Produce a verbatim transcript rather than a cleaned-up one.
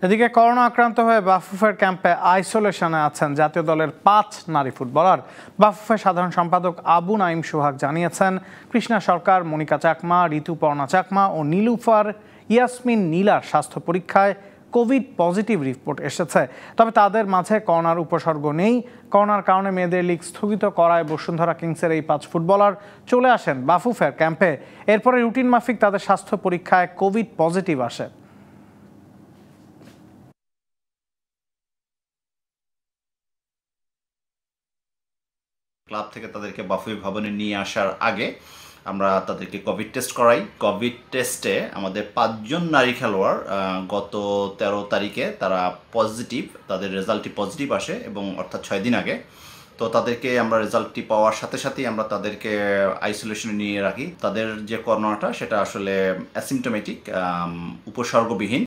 এদিকে করোনা আক্রান্ত হয়ে বাফুফের ক্যাম্পে আইসোলেশনে আছেন জাতীয় দলের পাঁচ নারী ফুটবলার। বাফুফের সাধারণ সম্পাদক আবু নাইম সোহাগ জানিয়েছেন, কৃষ্ণা সরকার, মনিকা চাকমা, ঋতুপর্ণা চাকমা ও নীলুফার ইয়াসমিন নীলার স্বাস্থ্য পরীক্ষায় কোভিড পজিটিভ রিপোর্ট এসেছে। তবে তাদের মাঝে করোনার উপসর্গ নেই। করোনার কারণে মেয়েদের লিগ স্থগিত করায় বসুন্ধরা কিংসের এই পাঁচ ফুটবলার চলে আসেন বাফুফের ক্যাম্পে। এরপরে রুটিন মাফিক তাদের স্বাস্থ্য পরীক্ষায় কোভিড পজিটিভ আসে। ক্লাব থেকে তাদেরকে বাফুফে ভবনে নিয়ে আসার আগে আমরা তাদেরকে কোভিড টেস্ট করাই। কোভিড টেস্টে আমাদের পাঁচজন নারী খেলোয়াড় গত তেরো তারিখে তারা পজিটিভ, তাদের রেজাল্টটি পজিটিভ আসে এবং অর্থাৎ ছয় দিন আগে। তো তাদেরকে আমরা রেজাল্টটি পাওয়ার সাথে সাথেই আমরা তাদেরকে আইসোলেশনে নিয়ে রাখি। তাদের যে করোনাটা সেটা আসলে অ্যাসিমটোমেটিক, উপসর্গবিহীন।